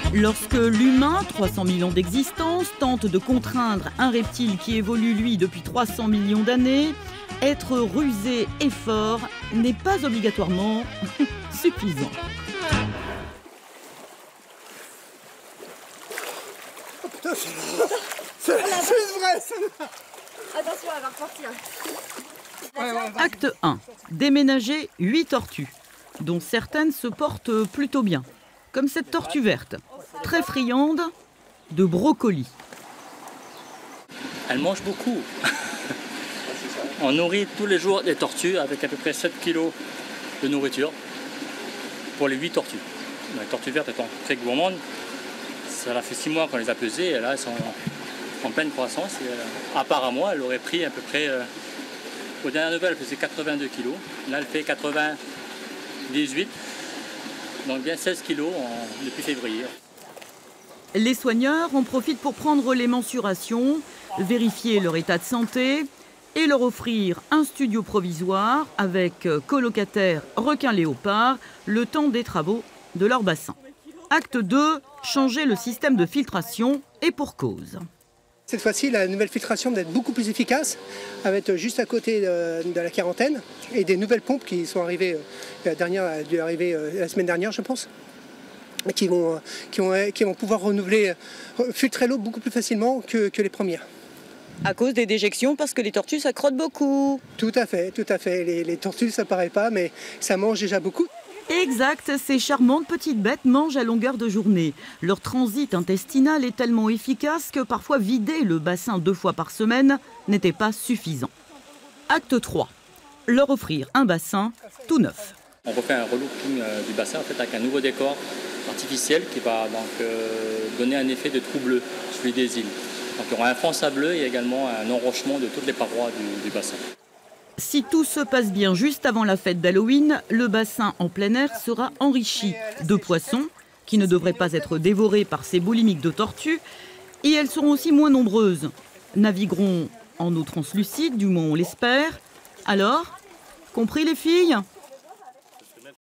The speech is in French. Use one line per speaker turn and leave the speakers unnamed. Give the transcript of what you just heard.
Lorsque l'humain, 300 000 ans d'existence, tente de contraindre un reptile qui évolue, lui, depuis 300 millions d'années, être rusé et fort n'est pas obligatoirement suffisant.
Oh putain, c'est vrai, celle-là.
Attention, elle va repartir.
Acte 1. Déménager 8 tortues, dont certaines se portent plutôt bien, comme cette tortue verte, très friande de brocoli.
Elle mange beaucoup. On nourrit tous les jours des tortues avec à peu près 7 kg de nourriture pour les 8 tortues. Les tortues vertes étant très gourmandes, ça a fait 6 mois qu'on les a pesées et là elles sont en pleine croissance. Et, à part à moi, elle aurait pris à peu près, aux dernières nouvelles, elle faisait 82 kg. Là elle fait 98, donc bien 16 kg depuis février.
Les soigneurs en profitent pour prendre les mensurations, vérifier leur état de santé et leur offrir un studio provisoire avec colocataire requin léopard le temps des travaux de leur bassin. Acte 2, changer le système de filtration et pour cause.
Cette fois-ci, la nouvelle filtration va être beaucoup plus efficace, elle va être juste à côté de la quarantaine et des nouvelles pompes qui sont arrivées, la semaine dernière, je pense, qui vont pouvoir filtrer l'eau beaucoup plus facilement que les premières.
À cause des déjections, parce que les tortues, ça crotte beaucoup.
Tout à fait, tout à fait. Les tortues, ça paraît pas, mais ça mange déjà beaucoup.
Exact, ces charmantes petites bêtes mangent à longueur de journée. Leur transit intestinal est tellement efficace que parfois vider le bassin 2 fois par semaine n'était pas suffisant. Acte 3, leur offrir un bassin tout neuf.
On refait un relooking du bassin en fait, avec un nouveau décor artificiel qui va donc donner un effet de trou bleu, celui des îles. Donc il y aura un fond sableux et également un enrochement de toutes les parois du bassin.
Si tout se passe bien juste avant la fête d'Halloween, le bassin en plein air sera enrichi de poissons qui ne devraient pas être dévorés par ces boulimiques de tortues et elles seront aussi moins nombreuses. Navigueront en eau translucide, du moins on l'espère. Alors, compris les filles ?